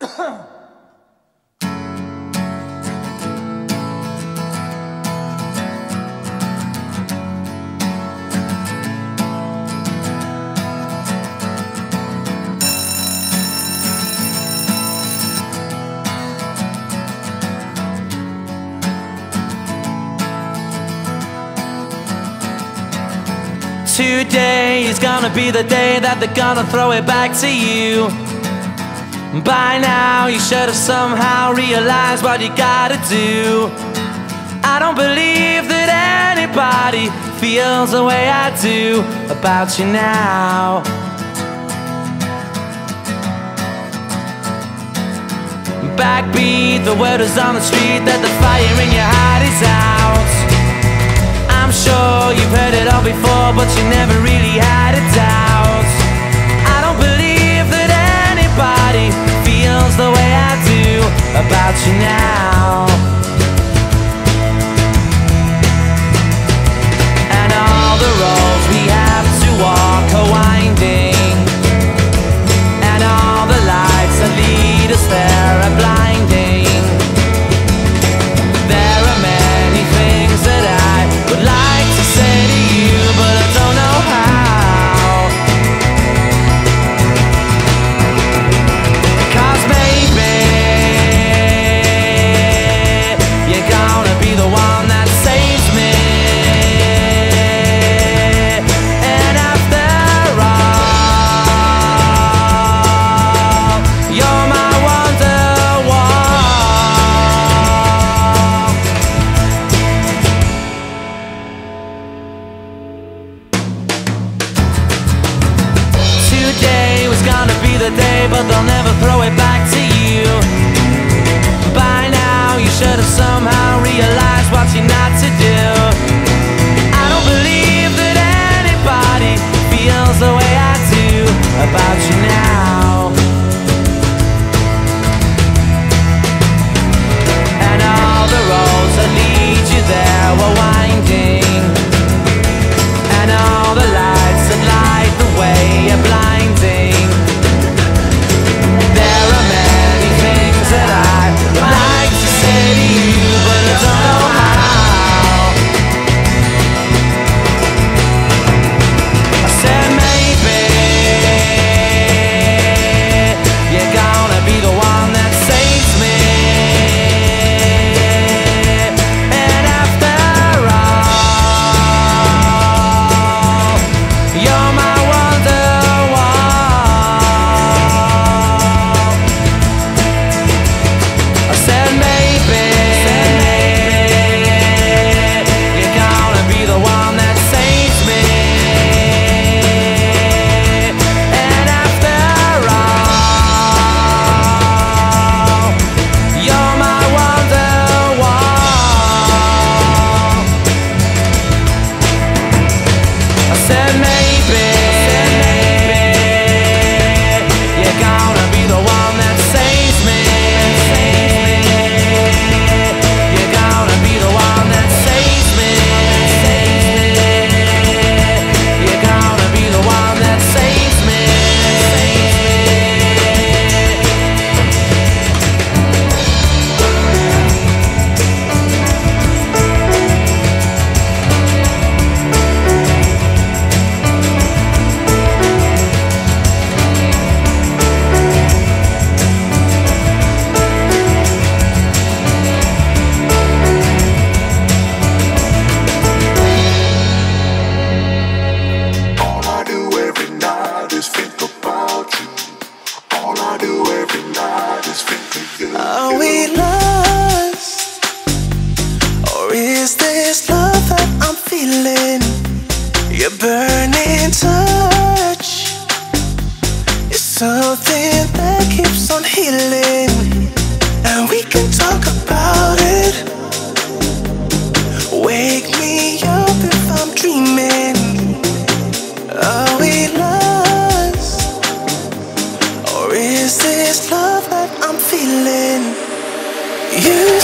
Today is gonna be the day that they're gonna throw it back to you. By now you should have somehow realized what you gotta do. I don't believe that anybody feels the way I do about you now. Backbeat, the word is on the street that the fire in your heart is out. I'm sure you've heard it all before, but you never really had a doubt. I don't believe that anybody feels the way I do about you now. And all the roads we have to walk are winding, and all the lights that lead us there are blinding. There are many things that I would like to say to you, but I don't know how. Cause maybe you're gonna be the one that saves me. And after all, you're my wonderwall. Today was gonna be the day, but they'll never throw it back to you. By now you should have somehow realized what you're not to do. I don't believe that anybody feels the way I do about you now. And all the roads that lead you there were winding, and all the lights that light the way are blinding. There are many things that I would like to say to you, but I don't know how. I said maybe you're gonna be the one that saves me. And after all, you're my wonderwall. I said maybe you're gonna be the one that saves me. And after all, you're my wonderwall. I said maybe you're gonna be the one that saves me. You're gonna be the one that saves me. You're gonna be the one that saves me. All I do every night is think about you. All I do every night is think of you. Are we lost? Or is this love that I'm feeling? Your burning touch is something that keeps on healing, and we can talk about it. Wake me up if I'm dreaming. Are we lost? Or is this love that I'm feeling? You